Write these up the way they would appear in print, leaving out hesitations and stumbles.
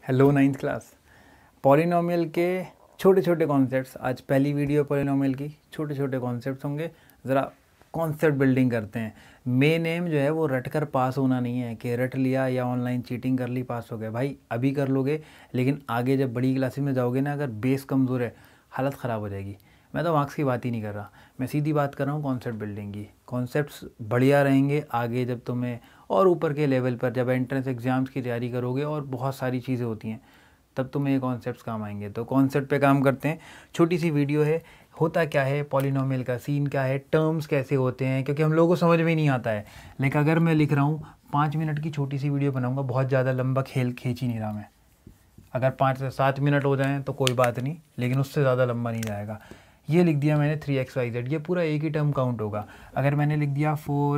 Hello ninth class. Polynomial के छोटे छोटे कॉन्सेप्ट्स, आज पहली वीडियो पॉलिनोमियल की। छोटे छोटे कॉन्सेप्ट्स होंगे, ज़रा कॉन्सेप्ट बिल्डिंग करते हैं। मेन एम जो है वो रट कर पास होना नहीं है कि रट लिया या ऑनलाइन चीटिंग कर ली पास हो गए। भाई अभी कर लोगे, लेकिन आगे जब बड़ी क्लासेस में जाओगे ना, अगर बेस कमज़ोर है हालत ख़राब हो जाएगी। मैं तो मार्क्स की बात ही नहीं कर रहा, मैं सीधी बात कर रहा हूँ कॉन्सेप्ट बिल्डिंग की। कॉन्सेप्ट्स बढ़िया रहेंगे आगे जब तुम्हें और ऊपर के लेवल पर जब एंट्रेंस एग्ज़ाम्स की तैयारी करोगे और बहुत सारी चीज़ें होती हैं, तब तुम्हें ये कॉन्सेप्ट्स काम आएंगे। तो कॉन्सेप्ट पे काम करते हैं। छोटी सी वीडियो है। होता क्या है, पॉलिनोमियल का सीन क्या है, टर्म्स कैसे होते हैं, क्योंकि हम लोगों को समझ में नहीं आता है। लेकिन अगर मैं लिख रहा हूँ 5 मिनट की छोटी सी वीडियो बनाऊँगा, बहुत ज़्यादा लंबा खेल खींच ही नहीं रहा मैं। अगर 5 से 7 मिनट हो जाएँ तो कोई बात नहीं, लेकिन उससे ज़्यादा लंबा नहीं जाएगा। ये लिख दिया मैंने 3xyz, ये पूरा एक ही टर्म काउंट होगा। अगर मैंने लिख दिया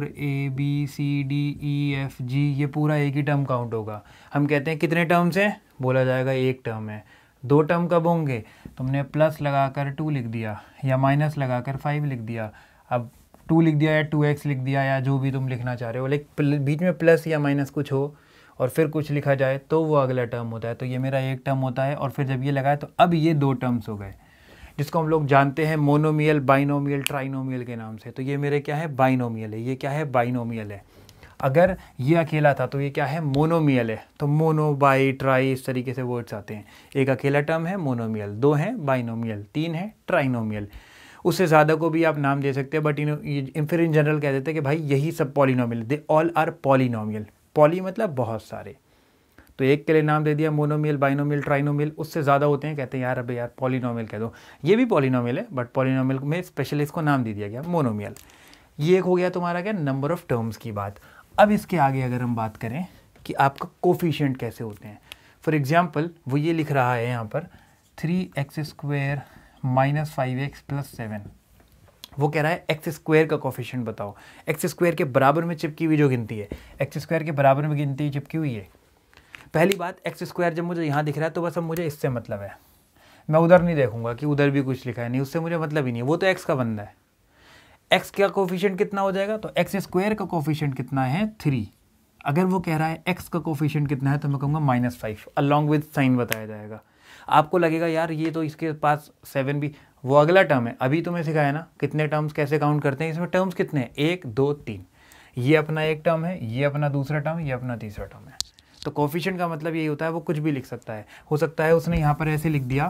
4abcdefg, ये पूरा एक ही टर्म काउंट होगा। हम कहते हैं कितने टर्म्स हैं, बोला जाएगा एक टर्म है। 2 टर्म कब होंगे, तुमने प्लस लगाकर 2 लिख दिया या माइनस लगाकर 5 लिख दिया। अब 2 लिख दिया या 2x लिख दिया या जो भी तुम लिखना चाह रहे हो, लेकिन बीच में प्लस या माइनस कुछ हो और फिर कुछ लिखा जाए तो वो अगला टर्म होता है। तो ये मेरा एक टर्म होता है, और फिर जब ये लगाए तो अब ये 2 टर्म्स हो गए, जिसको हम लोग जानते हैं मोनोमियल, बाइनोमियल, ट्राइनोमियल के नाम से। तो ये मेरे क्या है, बाइनोमियल है। ये क्या है, बाइनोमियल है। अगर ये अकेला था तो ये क्या है, मोनोमियल है। तो मोनो, बाई, ट्राई, इस तरीके से वर्ड्स आते हैं। एक अकेला टर्म है मोनोमियल, 2 हैं बाइनोमियल, 3 है ट्राइनोमियल। उससे ज़्यादा को भी आप नाम दे सकते हैं, बट फिर इन जनरल कह देते हैं कि भाई यही सब polynomial, they all are polynomial. Poly मतलब बहुत सारे। तो एक के लिए नाम दे दिया मोनोमियल, बाइनोमियल, ट्राइनोमियल। उससे ज़्यादा होते हैं, कहते हैं यार अबे यार पॉलिनोमियल कह दो। ये भी पॉलिनोमियल है, बट पॉलिनोमियल में स्पेशली इसको नाम दे दिया गया मोनोमियल। ये एक हो गया तुम्हारा क्या, नंबर ऑफ टर्म्स की बात। अब इसके आगे अगर हम बात करें कि आपका कोफिशिएंट कैसे होते हैं। फॉर एग्जाम्पल वो ये लिख रहा है यहाँ पर 3x² - 5x + 7। वो कह रहा है x² का कोफिशिएंट बताओ। x² के बराबर में चिपकी हुई जो गिनती है, x² के बराबर में गिनती चिपकी हुई है। पहली बात, x² जब मुझे यहाँ दिख रहा है तो बस अब मुझे इससे मतलब है। मैं उधर नहीं देखूंगा कि उधर भी कुछ लिखा है, नहीं, उससे मुझे मतलब ही नहीं है। वो तो x का बंदा है। x का कोफिशिएंट कितना हो जाएगा, तो x² का कोफिशिएंट कितना है, 3। अगर वो कह रहा है x का कोफिशिएंट कितना है तो मैं कहूँगा -5, अलॉन्ग विद साइन बताया जाएगा। आपको लगेगा यार ये तो इसके पास 7 भी, वो अगला टर्म है। अभी तुम्हें सिखाया ना कितने टर्म्स कैसे काउंट करते हैं। इसमें टर्म्स कितने हैं, 1 2 3। ये अपना एक टर्म है, ये अपना दूसरा टर्म, ये अपना तीसरा टर्म है। तो कोफिशिएंट का मतलब यही होता है, वो कुछ भी लिख सकता है। हो सकता है उसने यहाँ पर ऐसे लिख दिया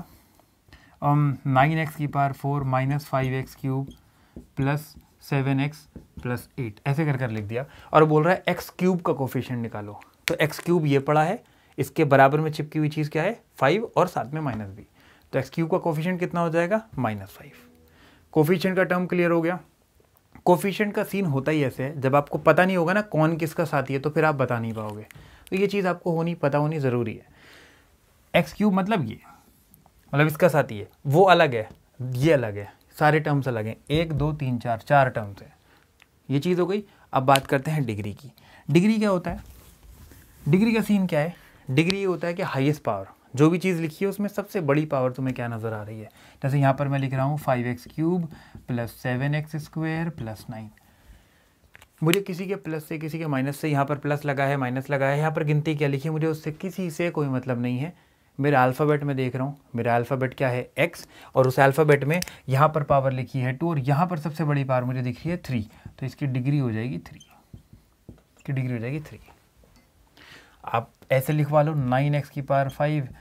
9x⁴ - 5x³ + 7x + 8, ऐसे कर लिख दिया, और बोल रहा है x³ का कोफिशिएंट निकालो। तो x³ ये पड़ा है, इसके बराबर में चिपकी हुई चीज़ क्या है, 5, और साथ में माइनस भी। तो x³ का कोफिशिएंट कितना हो जाएगा, -5। कोफिशिएंट का टर्म क्लियर हो गया। कोफिशिएंट का सीन होता ही ऐसे है, जब आपको पता नहीं होगा ना कौन किसका साथी है तो फिर आप बता नहीं पाओगे। तो ये चीज़ आपको पता होनी ज़रूरी है। x³ मतलब ये, मतलब इसका साथी है, वो अलग है, ये अलग है, सारे टर्म्स अलग हैं। 1 2 3 4 टर्म्स है। ये चीज़ हो गई। अब बात करते हैं डिग्री की। डिग्री क्या होता है, डिग्री का सीन क्या है। डिग्री ये होता है कि हाईएस्ट पावर, जो भी चीज़ लिखी है उसमें सबसे बड़ी पावर तुम्हें क्या नज़र आ रही है। जैसे यहाँ पर मैं लिख रहा हूँ 5x³ + 7x² + 9। मुझे किसी के प्लस से किसी के माइनस से, यहाँ पर प्लस लगा है माइनस लगा है, यहाँ पर गिनती क्या लिखी है, मुझे उससे किसी से कोई मतलब नहीं है। मेरे अल्फ़ाबेट में देख रहा हूँ, मेरा अल्फ़ाबेट क्या है, x, और उस अल्फ़ाबेट में यहाँ पर पावर लिखी है 2, और यहाँ पर सबसे बड़ी पावर मुझे दिख रही है 3। तो इसकी डिग्री हो जाएगी 3, इसकी डिग्री हो जाएगी 3। आप ऐसे लिखवा लो 9x⁵ -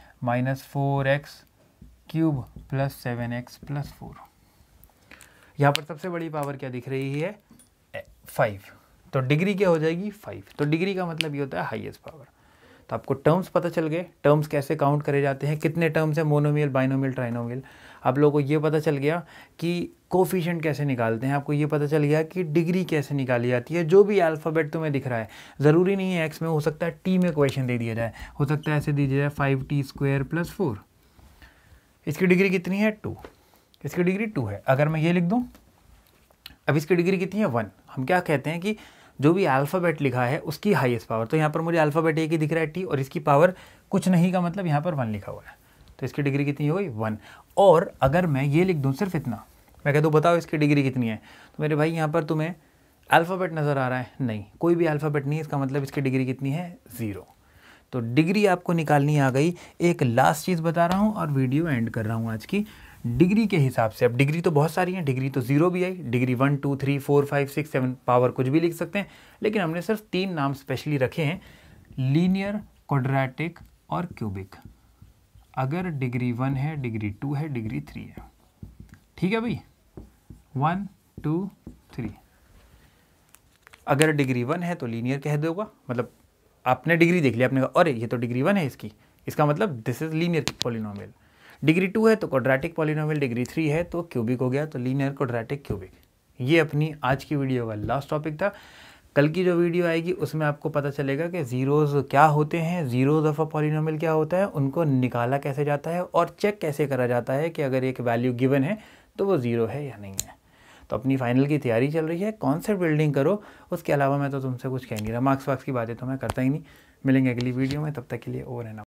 4x³ + 7x + 4। यहाँ पर सबसे बड़ी पावर क्या दिख रही है, 5। तो डिग्री क्या हो जाएगी, 5। तो डिग्री का मतलब ये होता है हाईएस्ट पावर। तो आपको टर्म्स पता चल गए, टर्म्स कैसे काउंट करे जाते हैं, कितने टर्म्स हैं, मोनोमियल, बाइनोमियल, ट्राइनोमियल। आप लोगों को ये पता चल गया कि कोफिशिएंट कैसे निकालते हैं, आपको ये पता चल गया कि डिग्री कैसे निकाली जाती है। जो भी अल्फ़ाबेट तुम्हें दिख रहा है, ज़रूरी नहीं है x में, हो सकता है t में क्वेश्चन दे दिया जाए, हो सकता है ऐसे दीजिए जाए 5t² + 4। इसकी डिग्री कितनी है, 2। इसकी डिग्री 2 है। अगर मैं ये लिख दूँ, अब इसकी डिग्री कितनी है, 1। हम क्या कहते हैं कि जो भी अल्फ़ाबेट लिखा है उसकी हाईएस्ट पावर। तो यहाँ पर मुझे अल्फ़ाबेट एक ही दिख रहा है t, और इसकी पावर कुछ नहीं का मतलब यहाँ पर 1 लिखा हुआ है। तो इसकी डिग्री कितनी हो गई, 1। और अगर मैं ये लिख दूँ सिर्फ इतना, मैं कह दूँ बताओ इसकी डिग्री कितनी है, तो मेरे भाई यहाँ पर तुम्हें अल्फ़ाबेट नज़र आ रहा है, नहीं, कोई भी अल्फ़ाबेट नहीं, इसका मतलब इसकी डिग्री कितनी है, 0। तो डिग्री आपको निकालनी आ गई। एक लास्ट चीज़ बता रहा हूँ और वीडियो एंड कर रहा हूँ आज की। डिग्री के हिसाब से, अब डिग्री तो बहुत सारी हैं, डिग्री तो 0 भी आई, डिग्री 1 2 3 4 5 6 7 पावर कुछ भी लिख सकते हैं, लेकिन हमने सिर्फ 3 नाम स्पेशली रखे हैं, लीनियर, क्वाड्रेटिक और क्यूबिक। अगर डिग्री 1 है, डिग्री 2 है, डिग्री 3 है, ठीक है भाई, 1 2 3। अगर डिग्री 1 है तो लीनियर कह दोगा, मतलब आपने डिग्री देख लिया, आपने कहा अरे ये तो डिग्री 1 है इसकी, इसका मतलब this is linear polynomial. Degree 2 है तो क्वाड्रेटिक पॉलिनोमियल, डिग्री 3 है तो क्यूबिक हो गया, तो लीनियर, क्वाड्रेटिक, क्यूबिक। ये अपनी आज की वीडियो का लास्ट टॉपिक था। कल की जो वीडियो आएगी उसमें आपको पता चलेगा कि ज़ीरोज़ क्या होते हैं, ज़ीरोज़ ऑफ अ पॉलिनोमियल क्या होता है, उनको निकाला कैसे जाता है और चेक कैसे करा जाता है कि अगर एक वैल्यू गिवन है तो वो ज़ीरो है या नहीं है। तो अपनी फाइनल की तैयारी चल रही है, कॉन्सेप्ट बिल्डिंग करो, उसके अलावा मैं तो तुमसे कुछ कह नहीं रहा, मार्क्स वार्क्स की बातें तो मैं करता ही नहीं। मिलेंगे अगली वीडियो में, तब तक के लिए ओवर एंड आउट।